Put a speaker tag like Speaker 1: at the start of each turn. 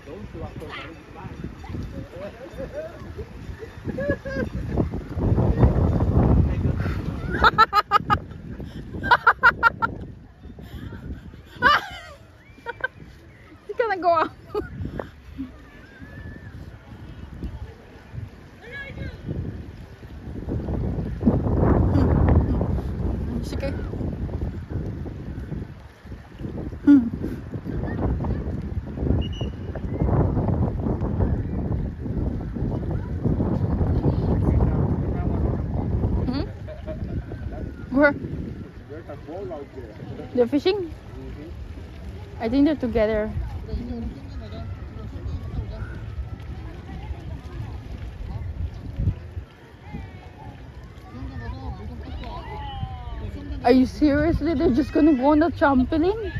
Speaker 1: He's gonna go out. Sige. Where? They're fishing? I think they're together. Are you seriously? They're just gonna go on the trampoline?